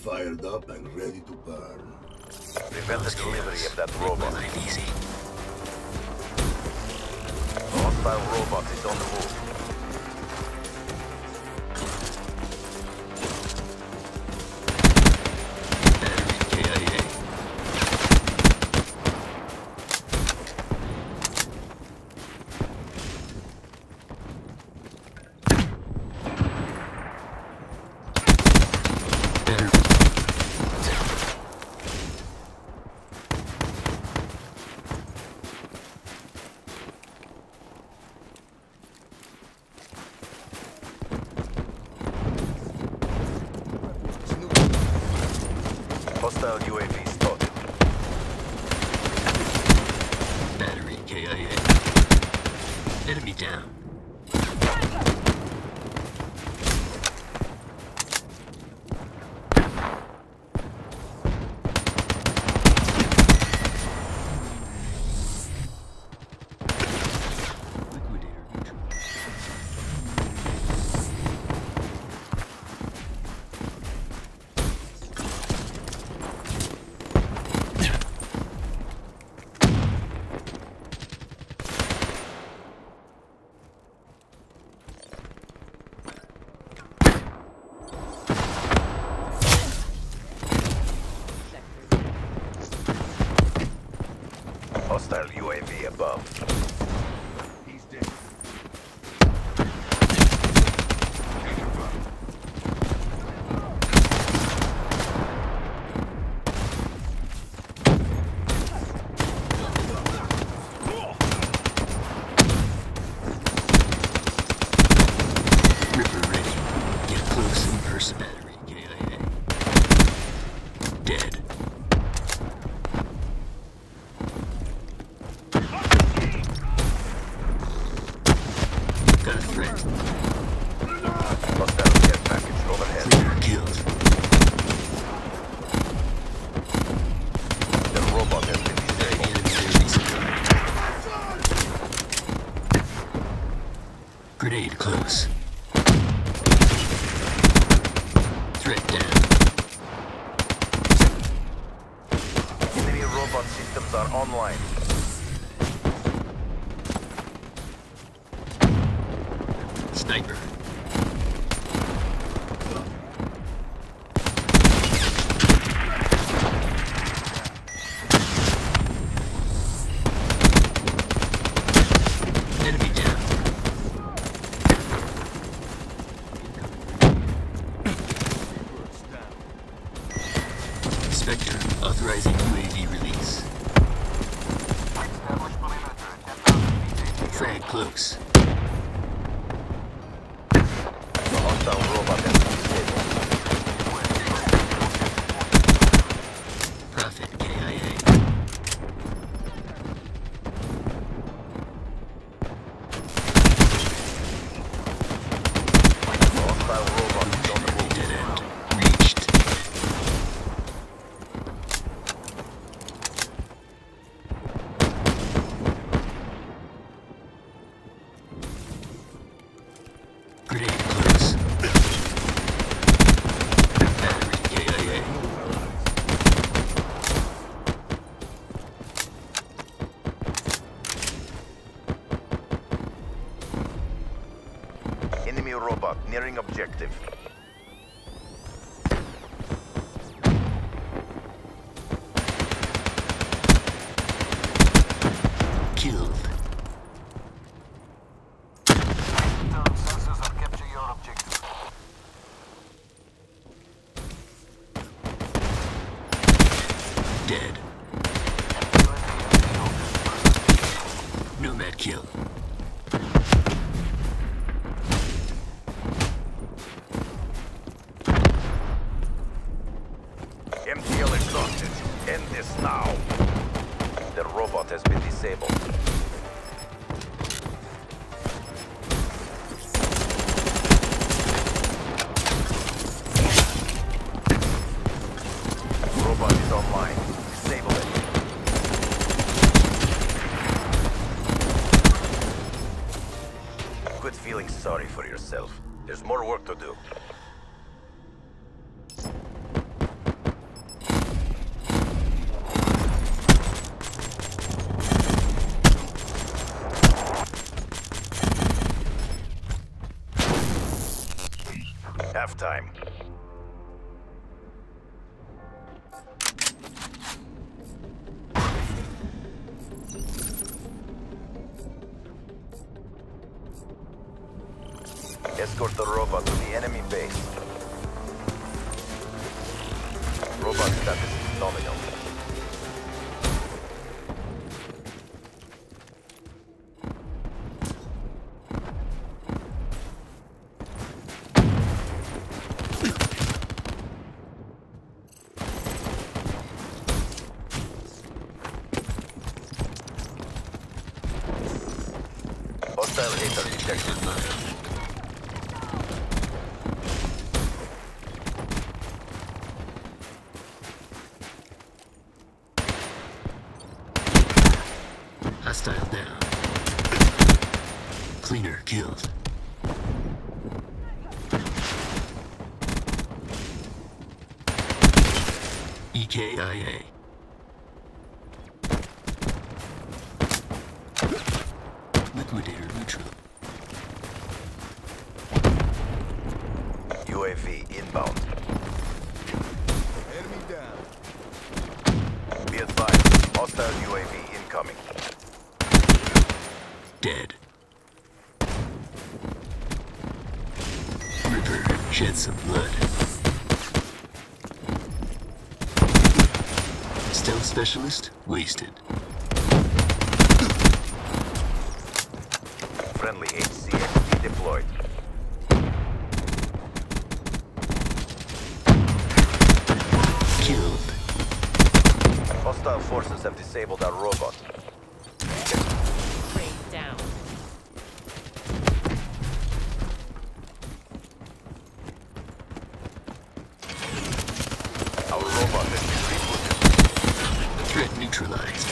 fired up and ready to burn. Prevent the delivery of that robot. Easy. A hostile robot is on the move. KIA. Hostile UAV spotted. Battery KIA. Enemy down. Liquidator neutral. Hostile UAV above. He's dead. Ripper ready. Get close and burst battery KIA. Dead. Got a threat. Hostile care package overhead. Clear. Killed. The robot has been disabled. Grenade close. Threat down. Enemy robot systems are online. Sniper. Enemy down. Spectre authorizing UAV release. Frag close. The hostile robot has been disabled. Prophet KIA. The hostile robot is on the move. Dead end. Reached. Grenade close. Battery KIA. Enemy robot nearing objective. Killed. Sensors have captured your objective. Dead. Nomad kill. MTL exhausted. End this now. The robot has been disabled. Robot is online. Disable it. Quit feeling sorry for yourself. There's more work to do. time. Escort the robot to the enemy base. Robot status is nominal. Hostile hater detected. Hostile down. Cleaner killed. EKIA. Liquidator neutral. UAV inbound. Enemy down. Be advised, hostile UAV incoming. Dead. River shed some blood. Stealth specialist wasted. Friendly HCXD deployed. Killed. Hostile forces have disabled our robot. Raid down. Our robot has been rebooted. Threat neutralized.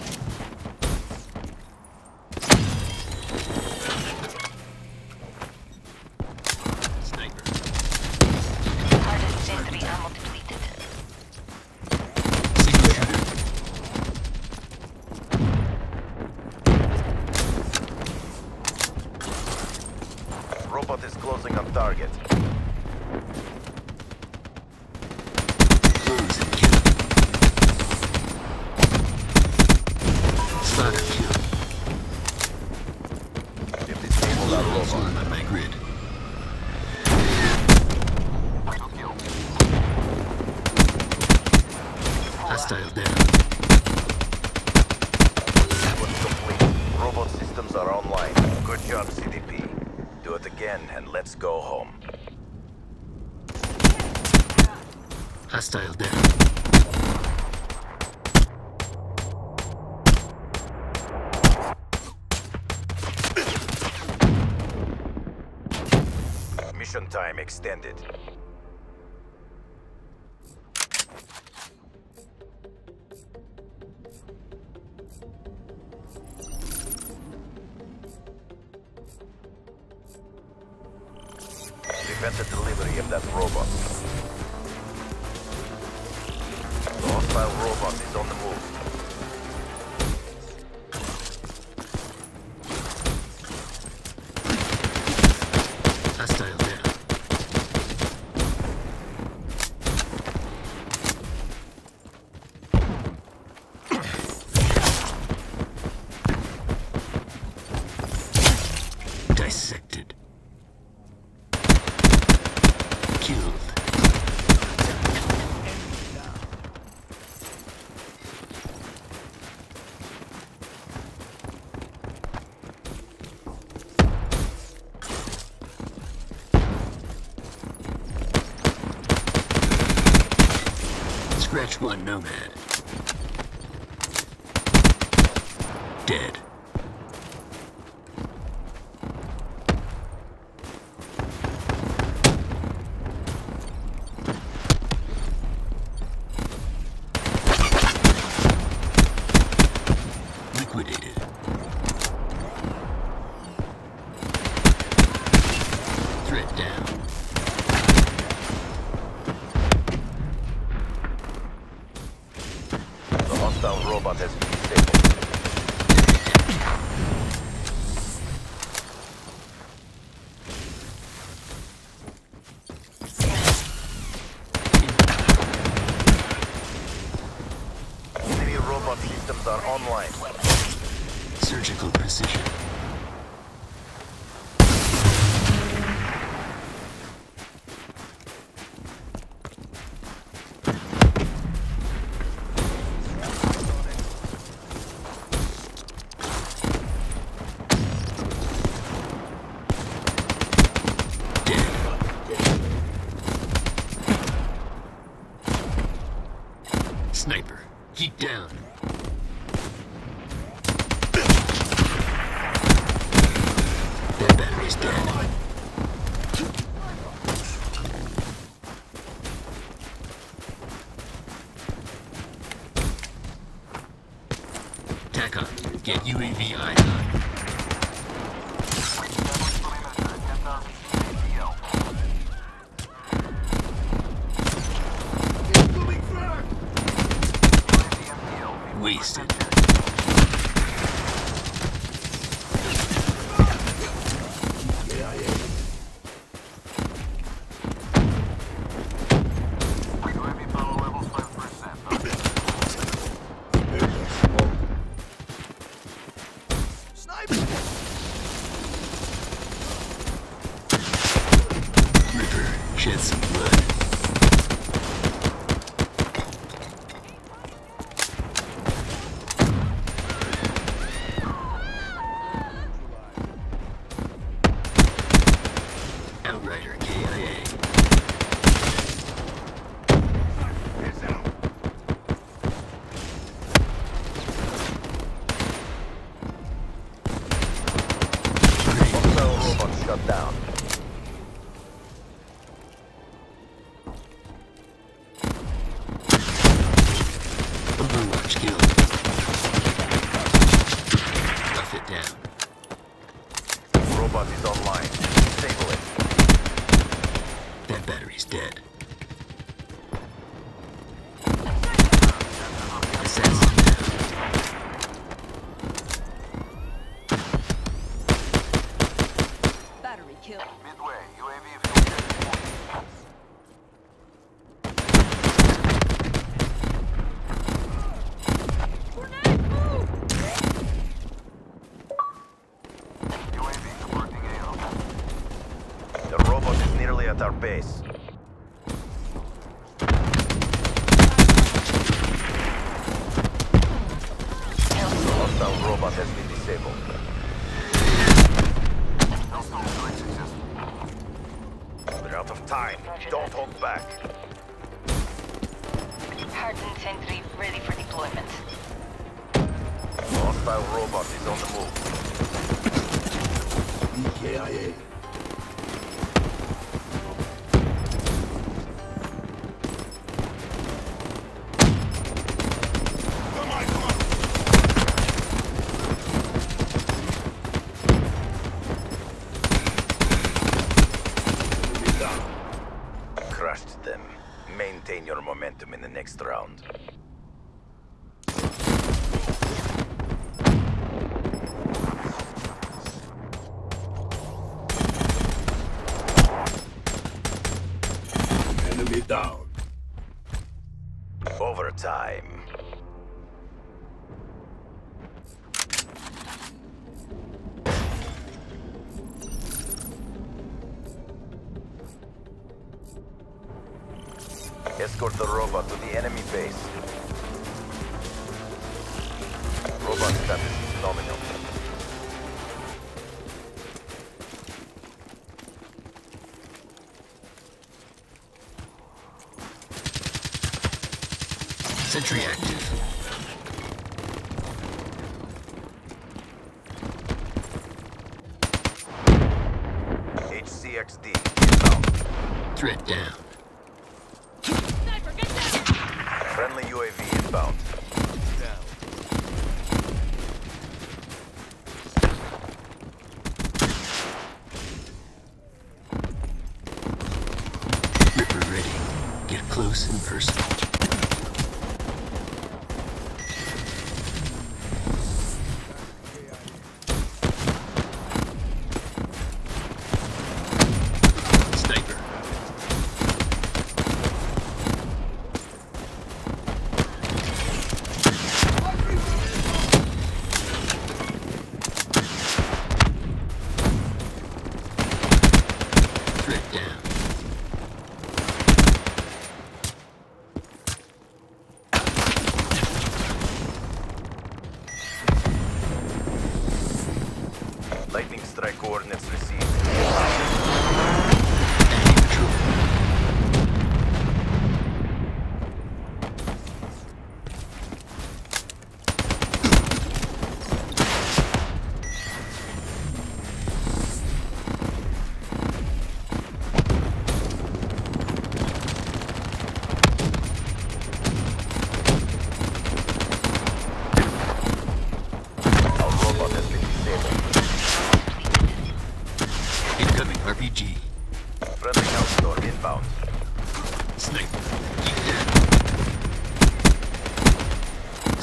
Sniper. Target seems to be ammo depleted. Single shooter. Robot is closing on target. Close and kill. Spotter kill. They've disabled our Loads robot. on my grid. Hostile down. Sequence complete. Robot systems are online. Good job, CDP. Do it again and let's go home. Hostile down. Mission time extended. Prevent the delivery of that robot. The hostile robot is on the move. Hostile down. Dissected. Killed. Scratch one nomad. Dead. Liquidated. Threat down. The hostile robot has been disabled. Robot systems are online. Surgical precision. Sniper, keep down. That battery's dead. TACOM, get UAV ion. Wasted. Ripper, shed some blood. Outrider KIA. Hostile robot shut down. Overwatch killed. Rough it down. Robot is online. Disable it. That battery's dead. Assassin down. Battery kill. Midway, UAV filtered. UAV supporting AO. The robot is nearly at our base. The hostile robot has been disabled. Hellstorm strike successful. We're out of time. Don't hold back. Hardened sentry ready for deployment. Hostile robot is on the move. EKIA. Crushed them. Maintain your momentum in the next round. Enemy down. Overtime. Escort the robot to the enemy base. Robot status is nominal. Sentry active. HCXD inbound. Threat down. Friendly UAV inbound. Ripper ready. Get close and personal. Sniper.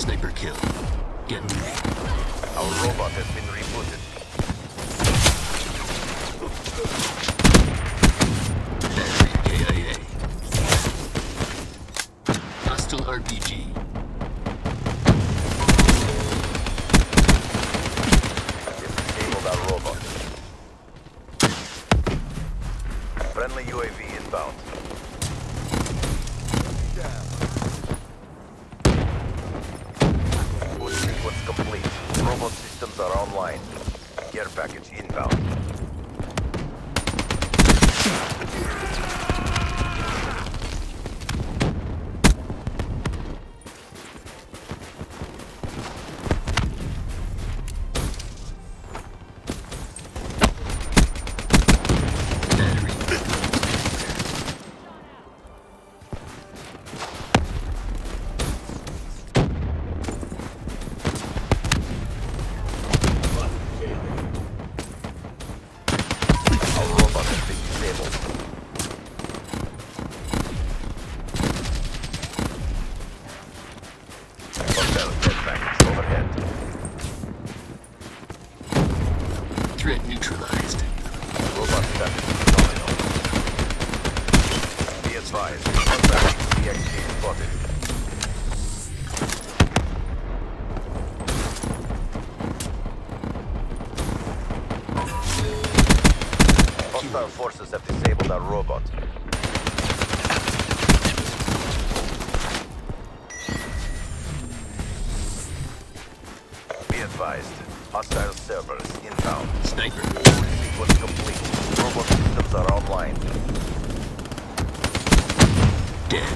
Sniper kill. Get moving. Our robot has been rebooted. Battery KIA. Hostile RPG. Disabled our robot. Friendly UAV inbound. Boost sequence complete. Robot systems are online. Care package inbound. Battery. Our robot has been disabled. Hostile care package overhead. Threat neutralized. Robot status nominal. Be advised, contact DXG spotted. Hostile forces have disabled our robot. Be advised, hostile servers inbound. Sniper. Sequence complete. Robot systems are online. Dead.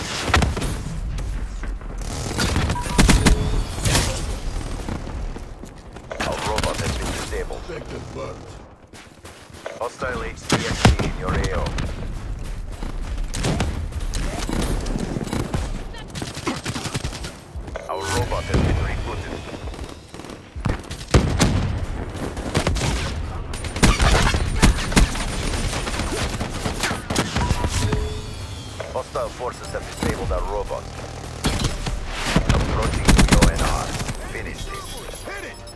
Our robot has been disabled. Sector burnt. Hostile HCXD in your AO. Our robot has been rebooted. Hostile forces have disabled our robot. Approaching UNR. Finish this. Hit it!